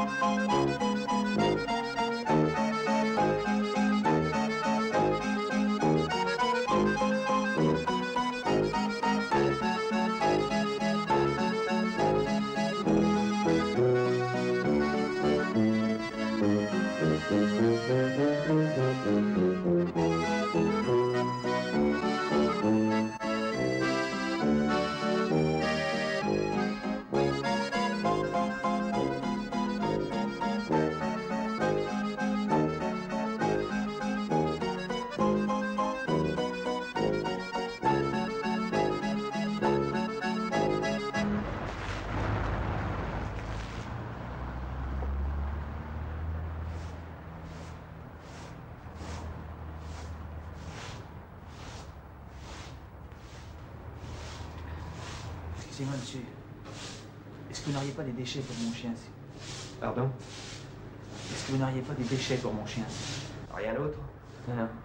Excusez-moi, monsieur. Est-ce que vous n'auriez pas des déchets pour mon chien? Pardon? Est-ce que vous n'auriez pas des déchets pour mon chien? Rien d'autre? Non, non.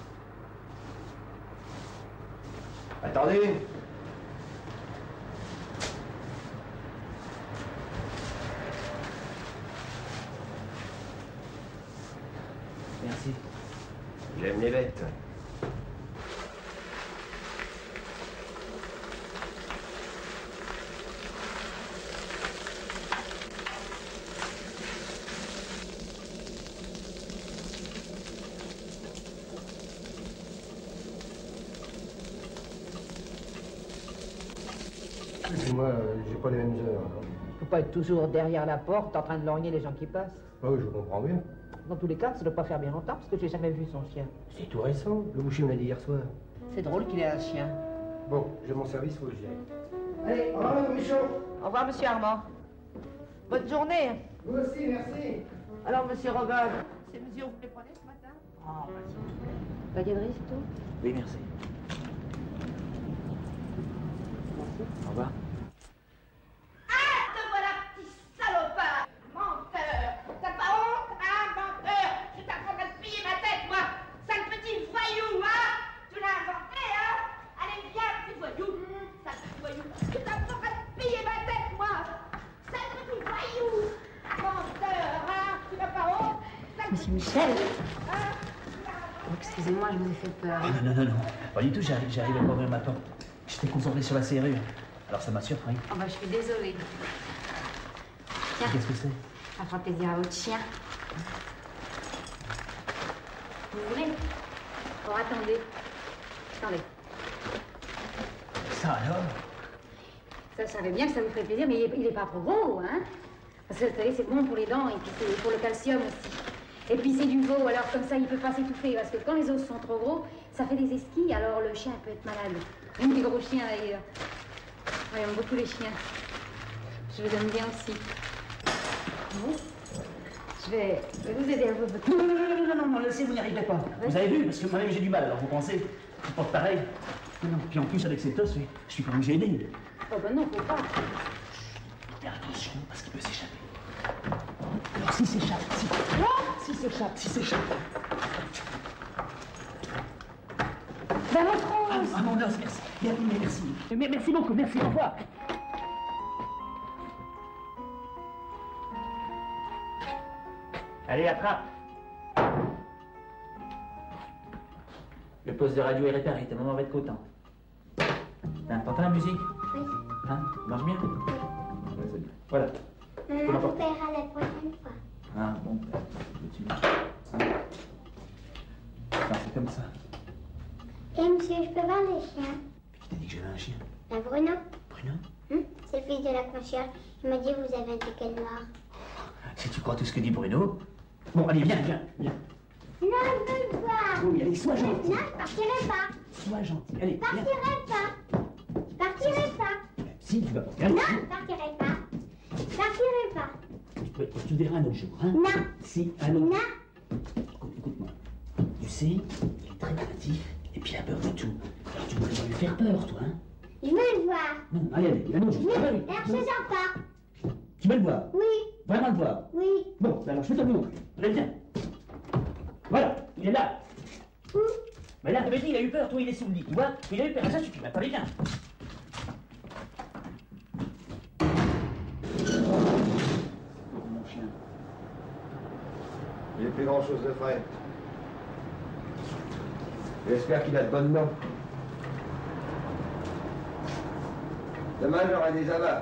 Attendez! Merci. Il aime les bêtes. Moi, j'ai pas les mêmes heures. Faut pas être toujours derrière la porte en train de lorgner les gens qui passent. Ah oui, je comprends bien. Dans tous les cas, ça doit pas faire bien longtemps parce que j'ai jamais vu son chien. C'est tout récent. Le boucher me l'a dit hier soir. C'est drôle qu'il ait un chien. Bon, j'ai mon service, faut que j'y aille. Allez, Au revoir, Michaud. au revoir, monsieur Armand. Bonne journée. Vous aussi, merci. Alors, monsieur Rogol, ces mesures, vous les prenez ce matin? Ah, bah, s'il vous plaît. Paquet de risque, tout? Oui, merci. Au revoir. Ah, te voilà, petit salopard! Menteur! T'as pas honte, hein, menteur? Je t'apprends à te piller ma tête, moi! Sale petit voyou, hein? Tu l'as inventé, hein? Allez, viens, petit voyou! Sale petit voyou! Je t'apprends à te piller ma tête, moi! Sale petit voyou! Menteur, hein? Tu n'as pas honte? Monsieur Michel, Hein? excusez-moi, je vous ai fait peur. Ah, non, non, non, non. Pas du tout, j'arrive à ouvrir ma porte. J'étais concentré sur la serrure. Alors ça m'a surpris. Oh bah, je suis désolée. Tiens, Qu'est-ce que c'est? ça fera plaisir à votre chien. Vous voulez? Oh, attendez. Attendez. Ça alors? Ça, je savais bien que ça vous ferait plaisir, mais il est pas trop gros, hein? Parce que vous savez, c'est bon pour les dents et puis c'est pour le calcium aussi. Et puis c'est du veau, alors comme ça, il peut pas s'étouffer. Parce que quand les os sont trop gros, ça fait des esquilles, alors le chien peut être malade. Même des gros chiens d'ailleurs. Ouais, j'aime beaucoup les chiens. Je vous aime bien aussi. Bon. Je vais vous aider à vous... Non, non, non, non, non, non, laissez, vous n'y arriverez pas. Vous avez vu, parce que moi-même j'ai du mal, alors vous pensez, je porte pareil. Non, non, puis en plus avec cet os, je suis quand même gêné. Oh ben non, faut pas. Faire attention, parce qu'il peut s'échapper. Alors s'il s'échappe, s'il s'échappe. Ben votre os. Ah mon os, merci. Merci. Merci beaucoup, merci, au revoir. Allez, attrape. Le poste de radio est réparé, ta maman va être content. T'entends la musique? Oui. Hein? Ça marche bien? Ouais, c'est bien. Voilà. Maman, vous paiera la prochaine fois. Ah, bon, c'est comme ça. Et monsieur, je peux voir les chiens? Qui t'a dit que j'avais un chien? La Bruno? Bruno? C'est le fils de la concierge. Il m'a dit que vous avez un ticket noir. Si tu crois tout ce que dit Bruno... Bon, allez, viens. Non, je veux le voir. Oui, allez, sois gentil. Non, je partirai pas. Sois gentil, allez, Je viens. partirai pas. Je partirai pas. Si, tu vas pas. Non, je partirai pas. Je partirai pas. Oui, tu verras un autre jour, hein? Non. Si, un autre. Non. Écoute-moi. Tu sais, il est très craintif, et puis il a peur de tout. Alors tu pourrais pas lui faire peur, toi, hein? Je veux le voir. Non, allez, un autre jour. Oui, Allez, alors je sens pas. tu veux le voir? Oui, Vraiment le voir? oui. Bon, alors je vais te le montrer. Allez, viens. Voilà, il est là. Où? Mais là, tu m'as dit, il a eu peur, toi, il est sous le lit, tu vois? Il a eu peur, ça suffit, maintenant, allez, viens. Mon chien. Il n'y a plus grand-chose de frais. J'espère qu'il a de bonnes dents. Demain, j'aurai des abats.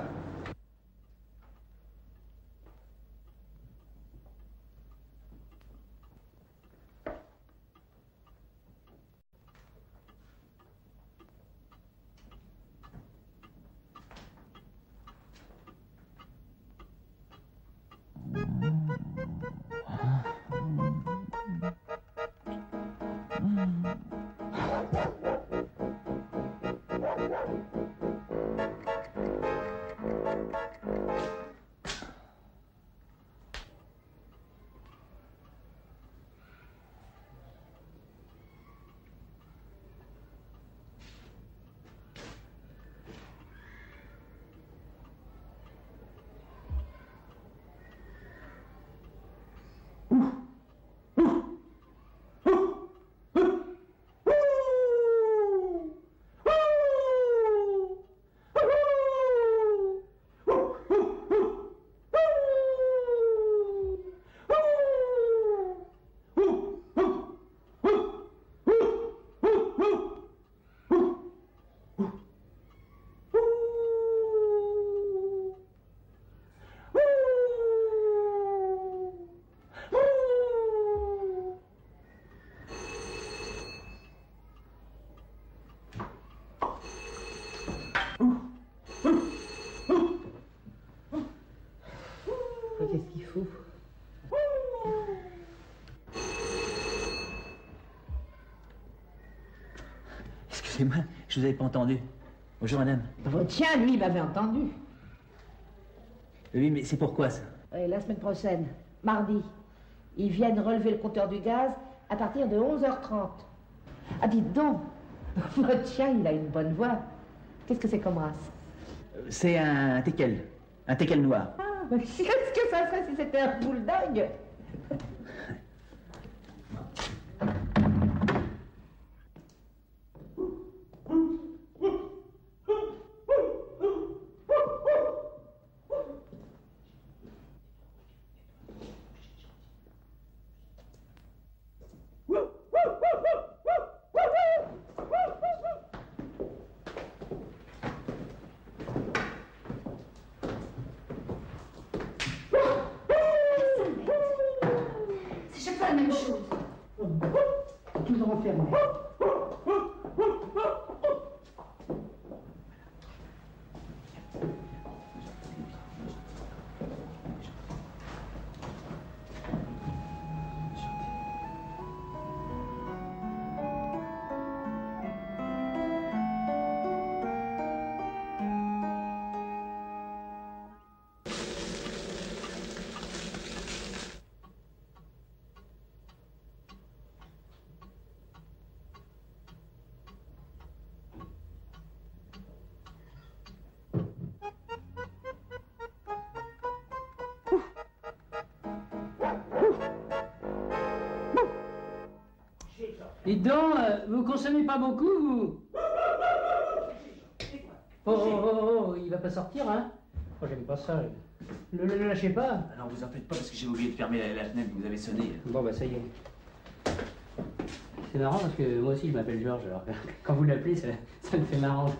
Qu'est-ce qu'il faut? Excusez-moi, je vous avais pas entendu. Bonjour madame. Votre chien, lui, m'avait entendu. Oui, mais c'est pourquoi ça? La semaine prochaine, mardi, ils viennent relever le compteur du gaz à partir de 11h30. Ah, dites donc, votre chien, il a une bonne voix. Qu'est-ce que c'est comme race? C'est un teckel. Un teckel noir. Ah, mais qu'est-ce que ça serait si c'était un bulldog? Dites donc, vous consommez pas beaucoup, vous? Oh, il va pas sortir, hein? Moi, j'aime pas ça. Le lâchez pas. Ah non, vous en faites pas parce que j'ai oublié de fermer la fenêtre, vous avez sonné. Bon, bah, ça y est. C'est marrant parce que moi aussi je m'appelle Georges, alors quand vous l'appelez, ça me fait marrant.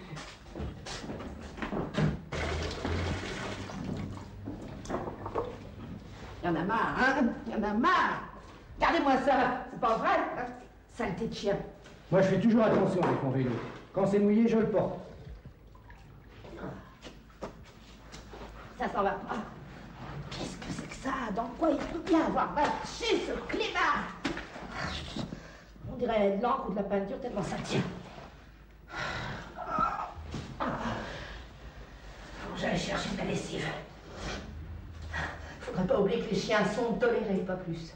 Il y en a marre, hein? Il y en a marre! Regardez-moi ça! C'est pas vrai? Hein? Saleté de chien! Moi, je fais toujours attention avec mon vélo. Quand c'est mouillé, je le porte. Ça s'en va pas. Qu'est-ce que c'est que ça? Dans quoi il peut bien avoir marché ce climat? On dirait de l'encre ou de la peinture tellement ça tient. Faut que j'aille chercher de la lessive. Faudrait pas oublier que les chiens sont tolérés, pas plus.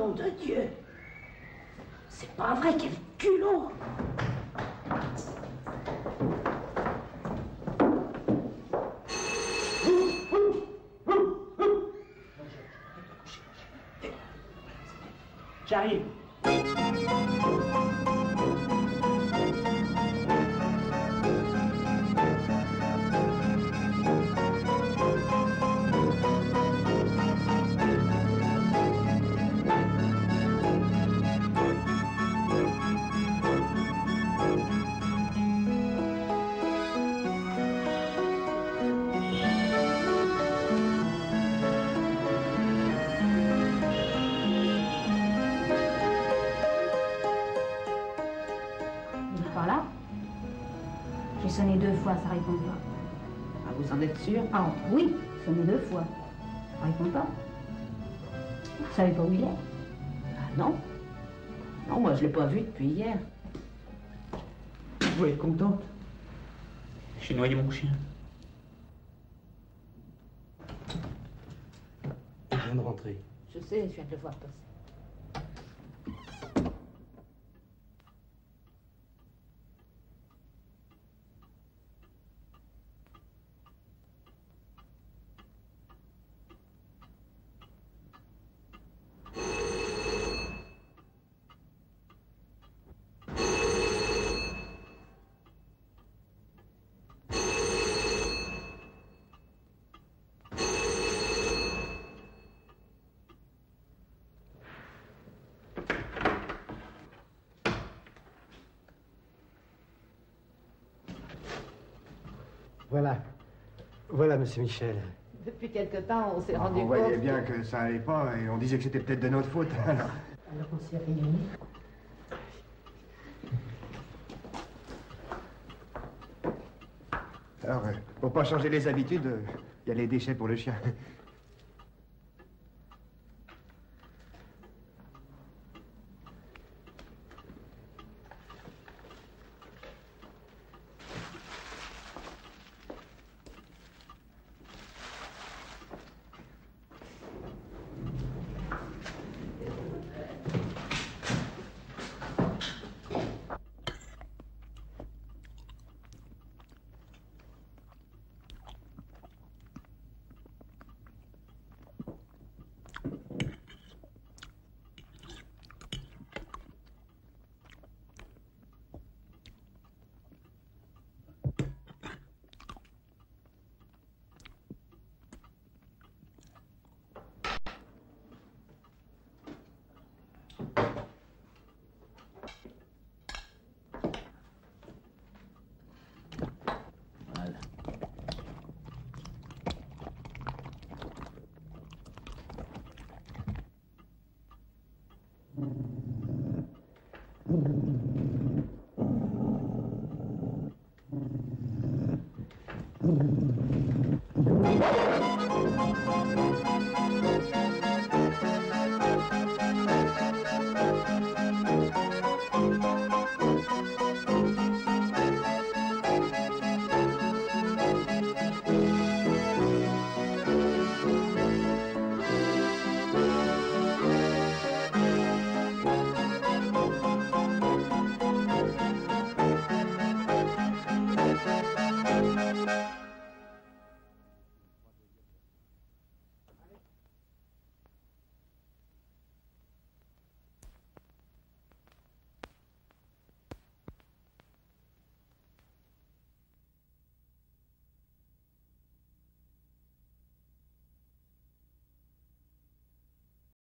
Nom de Dieu! C'est pas vrai, quel culot! J'arrive. J'ai sonné 2 fois, ça répond pas. Ah, vous en êtes sûr? Ah oui, sonné 2 fois. Ça répond pas. Vous savez pas où il est? Ah non. Non, moi je l'ai pas vu depuis hier. Vous êtes contente? J'ai noyé mon chien. Il vient de rentrer. Je sais, je viens de le voir passer. Voilà. Voilà, monsieur Michel. Depuis quelque temps, on s'est rendu On compte... voyait bien que ça allait pas et on disait que c'était peut-être de notre faute. Alors on s'est réunis. Alors, pour pas changer les habitudes, il y a les déchets pour le chien. Voilà.